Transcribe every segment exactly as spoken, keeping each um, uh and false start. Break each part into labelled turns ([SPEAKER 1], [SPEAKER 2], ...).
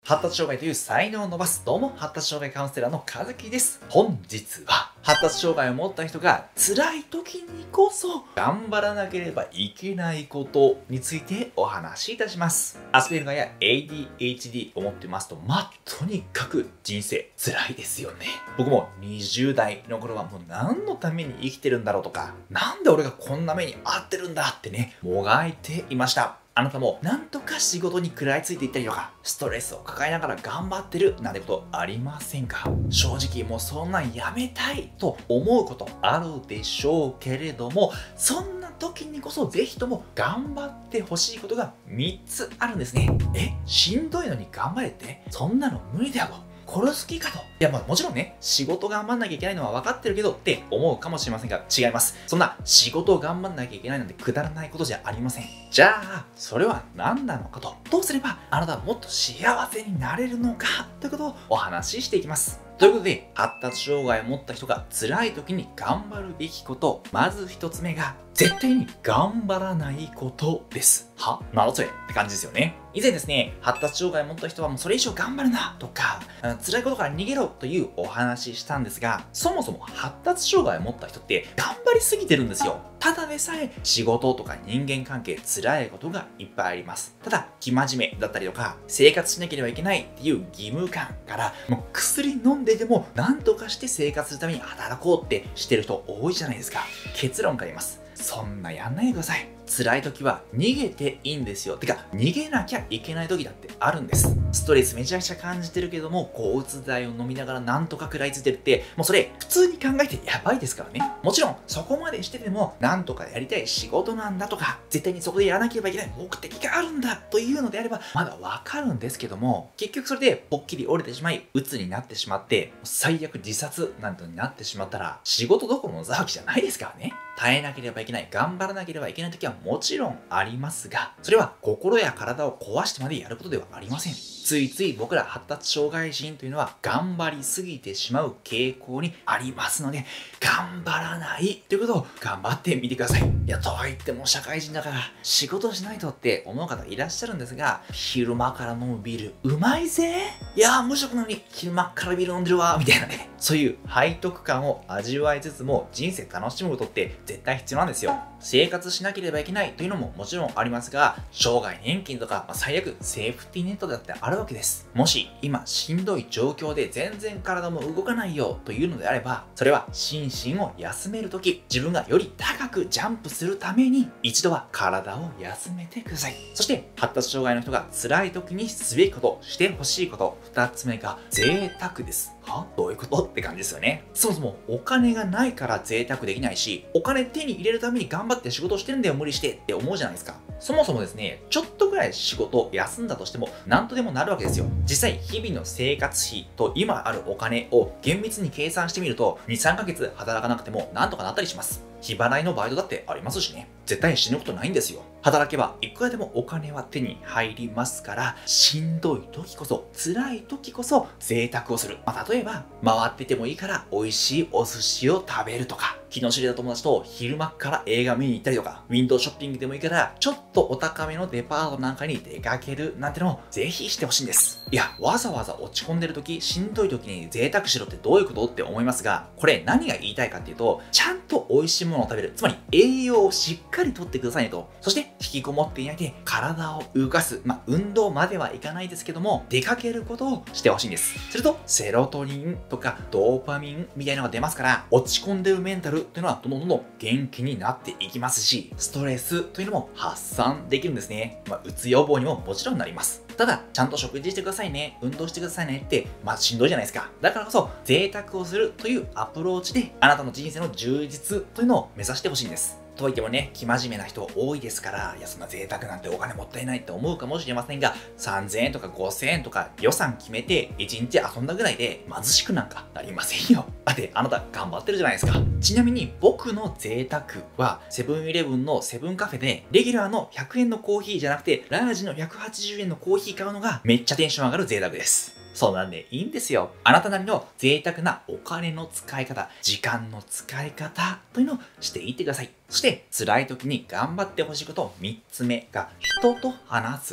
[SPEAKER 1] 発達障害という才能を伸ばす。どうも、発達障害カウンセラーの和樹です。本日は、発達障害を持った人が辛い時にこそ頑張らなければいけないことについてお話しいたします。アスペルガーや エーディーエイチディー を持ってますと、まあ、とにかく人生辛いですよね。僕もにじゅう代の頃はもう何のために生きてるんだろうとか、なんで俺がこんな目に遭ってるんだってね、もがいていました。あなたもなんとか仕事に食らいついていったりとか、ストレスを抱えながら頑張ってるなんてことありませんか？正直もうそんなんやめたいと思うことあるでしょうけれども、そんな時にこそぜひとも頑張ってほしいことがみっつあるんですね。え、しんどいのに頑張れって？そんなの無理だよと。殺す気かと。いや、まあもちろんね、仕事頑張んなきゃいけないのは分かってるけどって思うかもしれませんが、違います。そんな仕事を頑張んなきゃいけないなんてくだらないことじゃありません。じゃあ、それは何なのかと。どうすればあなたはもっと幸せになれるのかということをお話ししていきます。ということで、発達障害を持った人が辛い時に頑張るべきこと、まず一つ目が、絶対に頑張らないことです。は？なんだそれって感じですよね。以前ですね、発達障害を持った人はもうそれ以上頑張るなとか、辛いことから逃げろというお話ししたんですが、そもそも発達障害を持った人って頑張りすぎてるんですよ。ただでさえ仕事とか人間関係辛いことがいっぱいあります。ただ、生真面目だったりとか、生活しなければいけないっていう義務感から、もう薬飲んででも何とかして生活するために働こうってしてる人多いじゃないですか。結論から言います。そんなやんないでください。辛い時は逃げていいんですよ。てか、逃げなきゃいけない時だってあるんです。ストレスめちゃくちゃ感じてるけども、抗うつ剤を飲みながらなんとか食らいついてるって、もうそれ普通に考えてやばいですからね。もちろん、そこまでしてでも、なんとかやりたい仕事なんだとか、絶対にそこでやらなければいけない目的があるんだというのであれば、まだわかるんですけども、結局それでぽっきり折れてしまい、鬱になってしまって、最悪自殺なんてになってしまったら、仕事どころの騒ぎじゃないですからね。耐えなければいけない、頑張らなければいけない時はもちろんありますが、それは心や体を壊してまでやることではありません。ついつい僕ら発達障害人というのは頑張りすぎてしまう傾向にありますので、頑張らないということを頑張ってみてください。いや、とはいっても社会人だから仕事しないとって思う方いらっしゃるんですが、昼間から飲むビールうまいぜ。いやー、無職なのに昼間からビール飲んでるわみたいなね、そういう背徳感を味わいつつも人生楽しむことって絶対必要なんですよ。生活しなければいけないというのももちろんありますが、生涯年金とか、まあ、最悪セーフティーネットだってあるわけです。もし今しんどい状況で全然体も動かないよというのであれば、それは心身を休めるとき、自分がより高くジャンプするために一度は体を休めてください。そして発達障害の人が辛い時にすべきこと、してほしいこと、二つ目が贅沢です。は？どういうことって感じですよね。そもそもお金がないから贅沢できないし、お金手に入れるために頑張って仕事をしてるんだよ無理してって思うじゃないですか。そもそもですね、ちょっとぐらい仕事を休んだとしても何とでもなるわけですよ。実際日々の生活費と今あるお金を厳密に計算してみると、に、さんかげつ働かなくてもなんとかなったりします。日払いのバイトだってありますしね。絶対死ぬことないんですよ。働けばいくらでもお金は手に入りますから、しんどい時こそ、辛い時こそ贅沢をする。まあ、例えば、回っててもいいから美味しいお寿司を食べるとか、昨日知り合った友達と昼間から映画見に行ったりとか、ウィンドウショッピングでもいいから、ちょっとお高めのデパートなんかに出かけるなんてのをぜひしてほしいんです。いや、わざわざ落ち込んでる時、しんどい時に贅沢しろってどういうことって思いますが、これ何が言いたいかっていうと、ちゃんと美味しいものを食べる。つまり栄養をしっかりとってくださいねと。そして引きこもっていないで体を動かす。まあ、運動まではいかないですけども、出かけることをしてほしいんです。すると、セロトニンとかドーパミンみたいなのが出ますから、落ち込んでるメンタルというのはどんどんどんどん元気になっていきますし、ストレスというのも発散できるんですね。まあ、うつ予防にももちろんなります。ただ、ちゃんと食事してくださいね、運動してくださいねって、まあしんどいじゃないですか。だからこそ、贅沢をするというアプローチで、あなたの人生の充実というのを目指してほしいんです。とはいってもね、生真面目な人多いですから、いや、そんな贅沢なんてお金もったいないって思うかもしれませんが、さんぜんえんとかごせんえんとか予算決めていちにち遊んだぐらいで貧しくなんかなりませんよ。だってあなた頑張ってるじゃないですか。ちなみに僕の贅沢は、セブンイレブンのセブンカフェで、レギュラーのひゃくえんのコーヒーじゃなくて、ラージのひゃくはちじゅうえんのコーヒー買うのがめっちゃテンション上がる贅沢です。そうなんでいいんですよ。あなたなりの贅沢なお金の使い方、時間の使い方というのをしていってください。そして辛い時に頑張ってほしいことみっつめが人と話すです。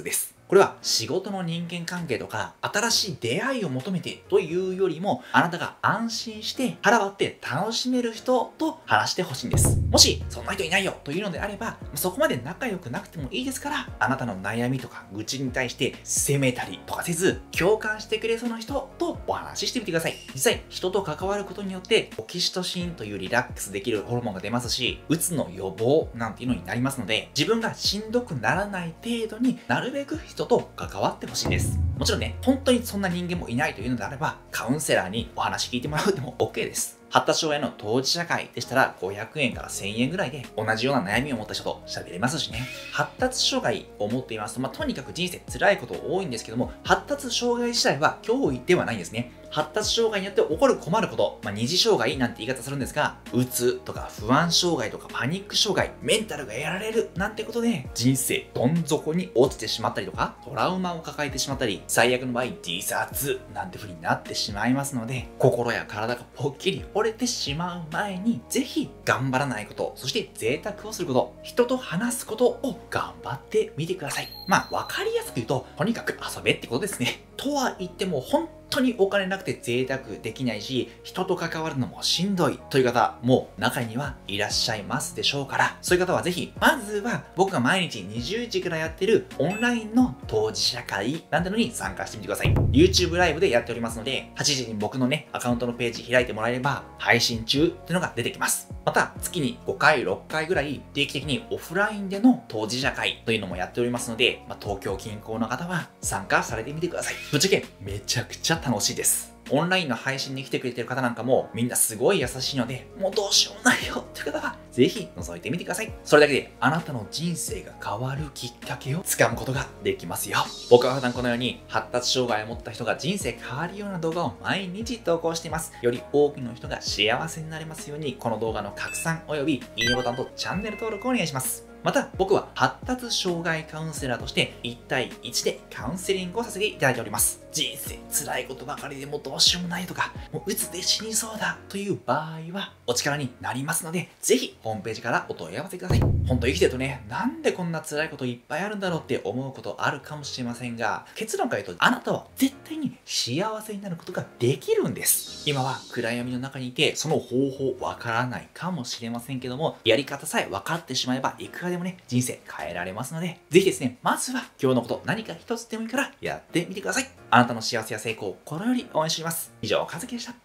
[SPEAKER 1] これは仕事の人間関係とか新しい出会いを求めてというよりも、あなたが安心して腹割って楽しめる人と話してほしいんです。もしそんな人いないよというのであれば、そこまで仲良くなくてもいいですから、あなたの悩みとか愚痴に対して責めたりとかせず、共感してくれそうな人とお話ししてみてください。実際人と関わることによってオキシトシンというリラックスできるホルモンが出ますし、うつの予防なんていうのになりますので、自分がしんどくならない程度になるべく人と関わってほしいんです。もちろんね、本当にそんな人間もいないというのであれば、カウンセラーにお話聞いてもらうでも OK です。発達障害の当事者会でしたらごひゃくえんからせんえんぐらいで同じような悩みを持った人と喋れますしね。発達障害を持っていますと、まあ、とにかく人生辛いこと多いんですけども、発達障害自体は脅威ではないんですね。発達障害によって起こる困ること、まあ、二次障害なんて言い方するんですが、うつとか不安障害とかパニック障害、メンタルがやられるなんてことで人生どん底に落ちてしまったりとか、トラウマを抱えてしまったり、最悪の場合自殺なんて風になってしまいますので、心や体がぽっきり折れてしまう前に、ぜひ頑張らないこと、そして贅沢をすること、人と話すことを頑張ってみてください。まあ、わかりやすく言うと、とにかく遊べってことですね。とは言っても、本当にお金なくて贅沢できないし、人と関わるのもしんどいという方も中にはいらっしゃいますでしょうから、そういう方はぜひ、まずは僕が毎日にじゅうじからやってるオンラインの当事者会なんてのに参加してみてください。YouTube ライブでやっておりますので、はちじに僕のね、アカウントのページ開いてもらえれば、配信中っていうのが出てきます。また、月にごかい、ろっかいぐらい定期的にオフラインでの当事者会というのもやっておりますので、まあ、東京近郊の方は参加されてみてください。ぶっちゃけめちゃくちゃ楽しいです。オンラインの配信に来てくれてる方なんかもみんなすごい優しいので、もうどうしようもないよっていう方はぜひ覗いてみてください。それだけであなたの人生が変わるきっかけをつかむことができますよ。僕は普段このように発達障害を持った人が人生変わるような動画を毎日投稿しています。より多くの人が幸せになれますように、この動画の拡散およびいいねボタンとチャンネル登録をお願いします。また僕は発達障害カウンセラーとしていちたいいちでカウンセリングをさせていただいております。人生辛いことばかりでもうどうしようもないとか、もう鬱で死にそうだという場合はお力になりますので、ぜひホームページからお問い合わせください。本当生きてるとね、なんでこんな辛いこといっぱいあるんだろうって思うことあるかもしれませんが、結論から言うとあなたは絶対に幸せになることができるんです。今は暗闇の中にいてその方法わからないかもしれませんけども、やり方さえ分かってしまえばいくらでもね、人生変えられますので、ぜひですね、まずは今日のこと何か一つでもいいからやってみてください。あなたの幸せや成功を心より応援しています。以上、かずきでした。